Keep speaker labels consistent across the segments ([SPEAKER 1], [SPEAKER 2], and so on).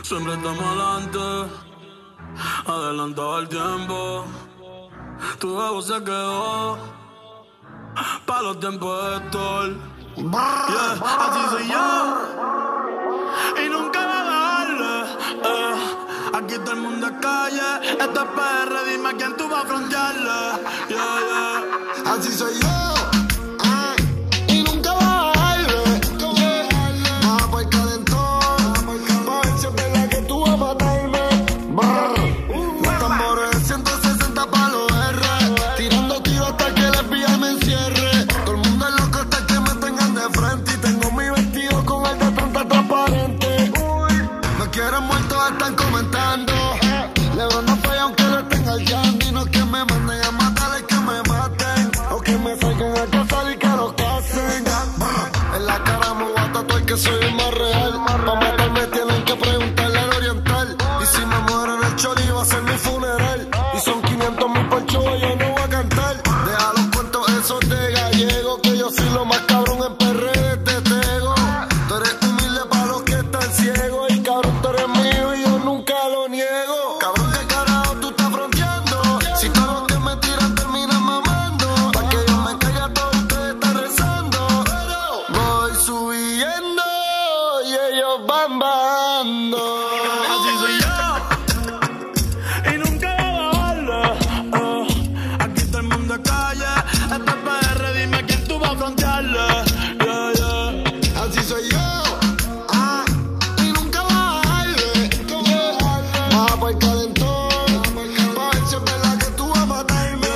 [SPEAKER 1] Siempre estamos adelante, adelantado el tiempo. Tu ego se quedó pa' los tiempos de Héctor. Yeah, así soy yo y nunca va a bajarle. Aquí todo el mundo es calle, esto es PR, dime a quién tú vas a frontearle. Yeah, yeah.
[SPEAKER 2] Así soy yo. Y nunca va a bajarle. Baja por el calentón, pa' ver si es verdad que tú vas a matarme. Los tambores de 160 pa' los R, tirando tiros hasta que el FBI me encierre. Todo el mundo es loco hasta que me tengan de frente, y tengo mi vestido con el de 30 transparente. Me quieren muerto, están comentando. Lebron no falla aunque le estén hallando, y no es que me manden a matar, es que me maten, o que me salgan a cazar y que los casen. En la cara me voy a tatuar que soy el más real. Pa' matarme tienen que preguntarle al oriental, y si me muero en el chori va a ser mi funeral. Y son 500,000 por show, yo no voy a cantar. Deja los cuentos esos de gallego, que yo soy lo más cabrón en perre de Tego. Tú eres humilde para los que están ciegos, y cabrón tú eres mío y yo nunca lo niego. Cabrón, ¿qué carajo tú estás fronteando? Si todos los que me tiran terminan mamando, pa' que yo me caiga todos ustedes están rezando. Voy subiendo y ellos van bajando.
[SPEAKER 1] Así soy yo y nunca va a bajarle. Aquí todo el mundo es calle, esto es PR, dime a quién tú vas a frontearle. Yeah, yeah.
[SPEAKER 2] Así soy yo. Y nunca va a bajarle. Baja por el calentón, pa' ver si es verdad que tú vas a matarme.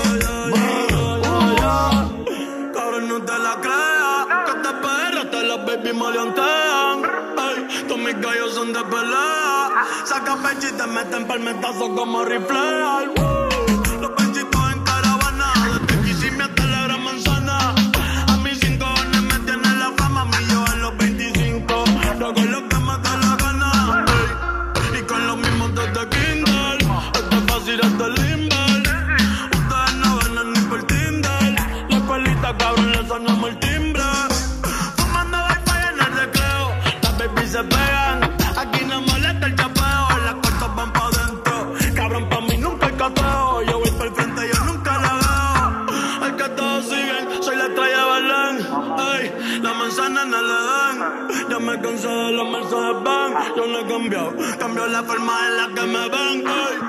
[SPEAKER 1] Cabrón, no te la creas, que te perra, te las baby maleantean. Ey, todos mis gallos son de pelea. Saca pecho y te meten palmetazos como rifleal. Los pechitos en caravana, desde Kissimmee hasta la Gran Manzana. A mis 5 años me tienen la fama, a mí yo en los 25. Hago lo que me da la gana, ey. Y con los mismos desde Kindle. Esto es fácil, esto es limber. Ustedes no ganan ni por Tinder. La escuelita, cabrón, le sonamos el timbre. Fumando wifi en el recreo, las babies se pegan. Aquí no molesta el chapeo, las cortas van pa' dentro. Cabrón, pa' mí nunca hay cateo. Yo voy por el frente, yo nunca la veo. El que todos siguen, soy la estrella de Belén. Ey, la manzana no le dan. Ya me cansé de los Mercedes-Benz. Yo no he cambiado, cambio la forma en la que me ven. Ey.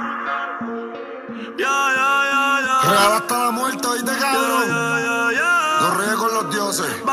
[SPEAKER 2] Real hasta la muerte, oíste, cabrón.
[SPEAKER 1] Yeah.
[SPEAKER 2] Los reyes con los dioses.